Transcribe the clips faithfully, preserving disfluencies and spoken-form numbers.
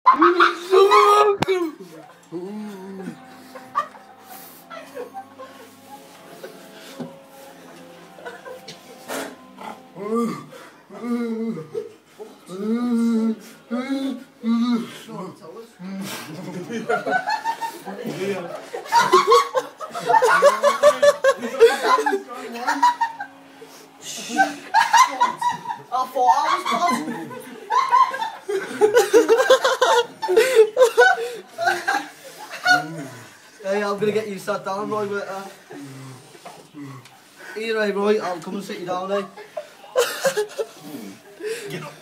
I thought I was bad. Hey, I'm gonna get you sat down, Roy. But, uh, here, hey, Roy. I'll come and sit you down, eh? Get up.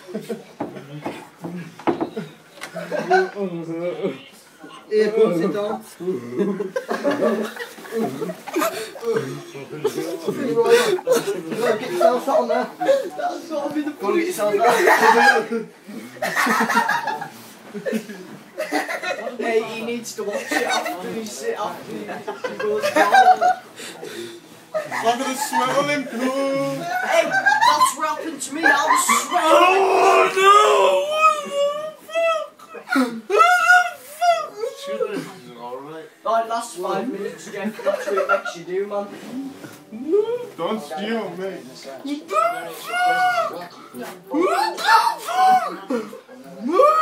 Here, come and sit down. Roy, get yourself sat on there. That's got to be the point. Go and get yourself sat. Hey, he needs to watch it after he sit after he goes down. I'm gonna sweat on him. Hey, that's what happened to me. I was sweating. Oh no! Right, last five minutes, Jeff. That's what it makes you do, man. Don't steal, mate. What the fuck?